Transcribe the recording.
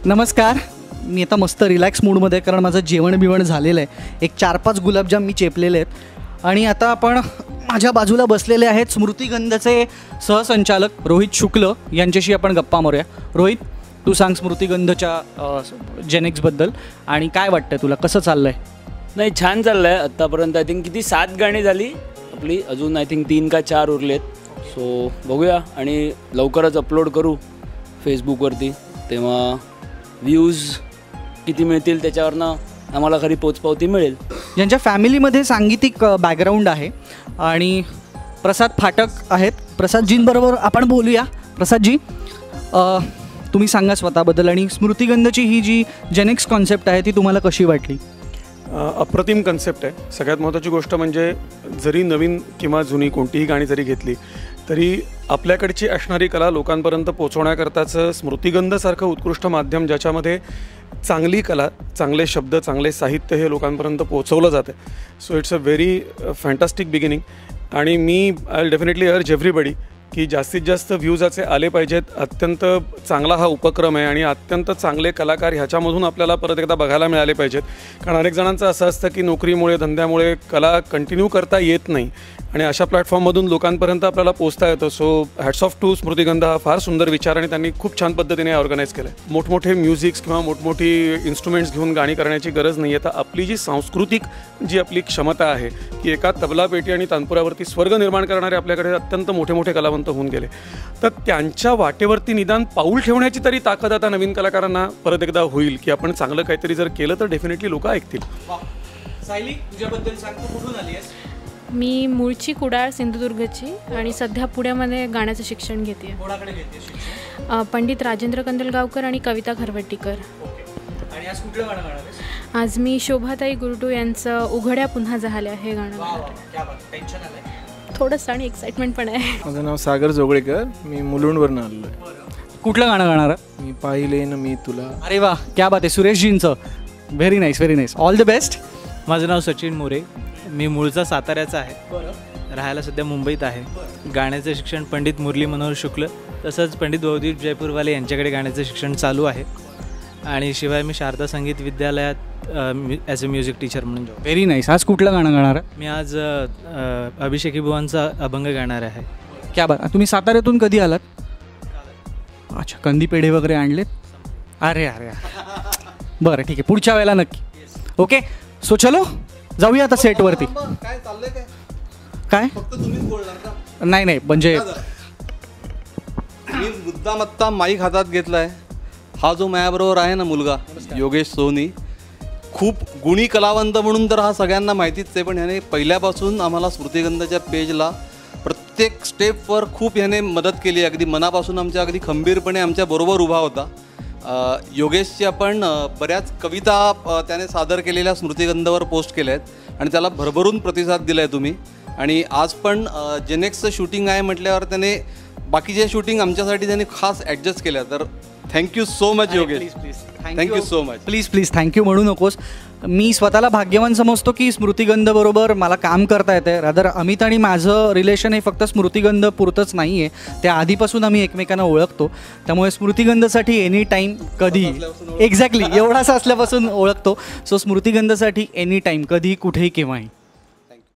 नमस्कार. मी आता मस्त रिलॅक्स मूडमध्ये, कारण माझं जेवण बिवण झालेलं आहे. एक 4-5 गुलाबजाम मी चेपलेले आहेत आणि आता आपण माझ्या बाजूला बसलेले आहेत स्मृतिगंधचे सहसंचालक रोहित शुक्ल यांच्याशी आपण गप्पा मारूया. रोहित, तू सांग स्मृतिगंधच्या जेनेक्सबद्दल आणि काय वाटतं तुला, कसं चाललं आहे? नाही, छान चाललं आहे आत्तापर्यंत. आय थिंक किती 7 गाणी झाली आपली, अजून आय थिंक 3 का 4 उरलेत. सो बघूया आणि लवकरच अपलोड करू फेसबुकवरती, तेव्हा व्ह्यूज किती मिळतील त्याच्यावरनं आम्हाला खरी पोचपावती मिळेल. ज्यांच्या फॅमिलीमध्ये सांगीतिक बॅकग्राऊंड आहे आणि प्रसाद फाटक आहेत, प्रसादजींबरोबर आपण बोलूया. प्रसादजी, तुम्ही सांगा स्वतःबद्दल आणि स्मृतिगंधची ही जी जेनेक्स कॉन्सेप्ट आहे ती तुम्हाला कशी वाटली? अप्रतिम कन्सेप्ट आहे. सगळ्यात महत्त्वाची गोष्ट म्हणजे जरी नवीन किंवा जुनी कोणतीही गाणी जरी घेतली तरी आपल्याकडची असणारी कला लोकांपर्यंत पोचवण्याकरताचं स्मृतिगंधसारखं उत्कृष्ट माध्यम, ज्याच्यामध्ये चांगली कला, चांगले शब्द, चांगले साहित्य हे लोकांपर्यंत पोचवलं जातं. So it's a very fantastic beginning. आणि मी आय डेफिनेटली अर्ज एव्हरीबडी की जास्तीत जास्त व्ह्यूजाचे आले पाहिजेत. अत्यंत चांगला हा उपक्रम आहे आणि अत्यंत चांगले कलाकार ह्याच्यामधून आपल्याला परत एकदा बघायला मिळाले पाहिजेत. कारण अनेक जणांचं असं असतं की नोकरीमुळे, धंद्यामुळे कला कंटिन्यू करता येत नाही आणि अशा प्लॅटफॉर्ममधून लोकांपर्यंत आपल्याला पोचता येतं. So hats off to Smritigandh. हा फार सुंदर विचार आणि त्यांनी खूप छान पद्धतीने ऑर्गनाईज केलं आहे. मोठमोठे म्युझिक्स किंवा मोठमोठी इन्स्ट्रुमेंट्स घेऊन गाणी करण्याची गरज नाही आहे. तर आपली जी सांस्कृतिक जी आपली क्षमता आहे की एका तबला पेटी आणि तानपुरावरती स्वर्ग निर्माण करणारे आपल्याकडे अत्यंत मोठे मोठे कलावंत होऊन गेले, तर त्यांच्या वाटेवरती निदान पाऊल ठेवण्याची तरी ताकद आता नवीन कलाकारांना परत एकदा होईल की आपण चांगलं काहीतरी जर केलं तर डेफिनेटली लोक ऐकतील. सायली, तुझ्याबद्दल सांग, तू कुठून आली आहेस? मी मूळची कुडाळ, सिंधुदुर्गची आणि सध्या पुण्यामध्ये गाण्याचं शिक्षण घेते. कोणाकडे घेते शिक्षण? पंडित राजेंद्र कंदलगावकर आणि कविता खरवट्टीकर. आणि आज कुठलं गाणं गाणार आहेस? आज मी शोभाताई गुरटू यांचं उघड्या पुन्हा झाल्या हे गाणं गाणार. टेन्शन आलंय थोडंसं आणि एक्साइटमेंट पण आहे. माझं नाव सागर जोगळेकर, मी मुलुंडवरून आलो आहे. कुठलं गाणं गाणार आहे? मी पाहिले ना मी तुला. अरे वा, क्या बात आहे. सुरेशजींचं very nice, very nice. All the best. माझं नाव सचिन मोरे, मी मूळचा साताऱ्याचा आहे, राहायला सध्या मुंबईत आहे. गाण्याचं शिक्षण पंडित मुरली मनोहर शुक्ल तसंच पंडित भवदीप जयपूरवाले यांच्याकडे गाण्याचं शिक्षण चालू आहे. आणि शिवाय मी शारदा संगीत विद्यालयात ॲज अ म्युझिक टीचर म्हणून जॉब. Very nice. आज कुठलं गाणं गाणार आहे? मी आज अभिषेकी बुवांचा अभंग गाणार आहे. क्या बात. तुम्ही साताऱ्यातून कधी आलात? अच्छा, कंदी पेढे वगैरे आणलेत? अरे अरे, बरं ठीक आहे, पुढच्या वेळेला नक्की. ओके, सो चलो जाऊया आता सेटवरती. काय चाललंय? काय फक्त तुम्हीच बोलणार का? नाही म्हणजे मी मुद्दाम आत्ता माईक हातात घेतलाय. हा जो माझ्याबरोबर आहे ना मुलगा, योगेश सोनी, खूप गुणी कलावंत म्हणून तर हा सगळ्यांना माहितीच आहे. पण ह्याने पहिल्यापासून आम्हाला स्मृतिगंधाच्या पेजला प्रत्येक स्टेपवर खूप ह्याने मदत केली. अगदी मनापासून अगदी खंबीरपणे आमच्याबरोबर उभा होता. योगेशची आपण बऱ्याच कविता त्याने सादर केलेल्या स्मृतिगंधावर पोस्ट केल्या आहेत आणि त्याला भरभरून प्रतिसाद दिला आहे तुम्ही. आणि आज पण जेनेक्सचं शूटिंग आहे म्हटल्यावर त्याने बाकीचे शूटिंग आमच्यासाठी त्यांनी खास ॲडजस्ट केल्या. तर thank you so much Yogesh. Thank you so much. Please thank you म्हणू नकोस. मी स्वतःला भाग्यवान समजतो की स्मृतिगंधबरोबर मला काम करता येतं. रादर अमित आणि माझं रिलेशन हे फक्त स्मृतिगंध पुरतंच नाही आहे, त्या आधीपासून आम्ही एकमेकांना ओळखतो. त्यामुळे स्मृतिगंधसाठी एनी टाईम, कधी, एक्झॅक्टली एवढासा असल्यापासून ओळखतो. सो स्मृतिगंधसाठी एनी टाईम, कधी, कुठेही, केव्हाही.